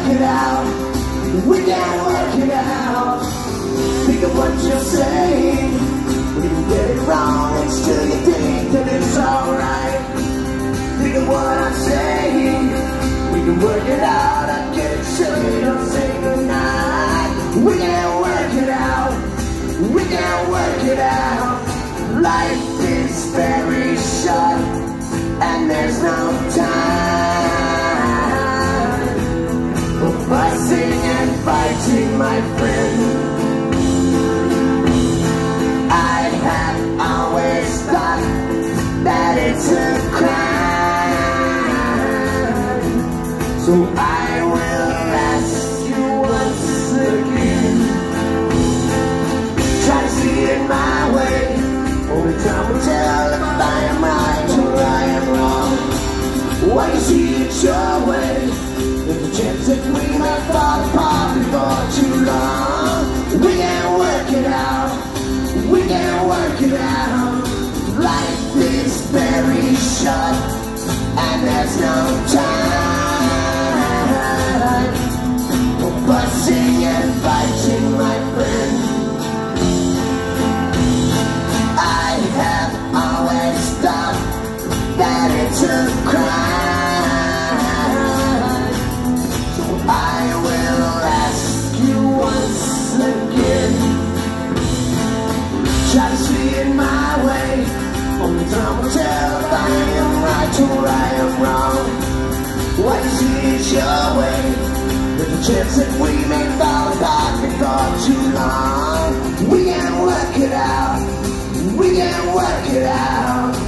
work it out. We can work it out. Think of what you're saying. When you get it wrong, and still you think that it's alright. Think of what I'm saying. We can work it out. I get it, so you don't say goodnight. We can work it out. We can work it out. Life is very short, and there's no time for fussing and fighting, my friend. I have always thought that it's a crime, so I will ask you once again. Try to see it my way. Only time will tell if I am right or I am wrong. Why you see it your way? There's a chance that we may fall apart before too long. We can work it out. We can work it out. Life is very short, and there's no time for fussing and fighting, my friend. That it's a crime, so I will ask you once again. Try to see it my way. Only time will tell if I am right or I am wrong. Why you see it your way? There's a chance that we may fall apart before too long. We can work it out. We can work it out.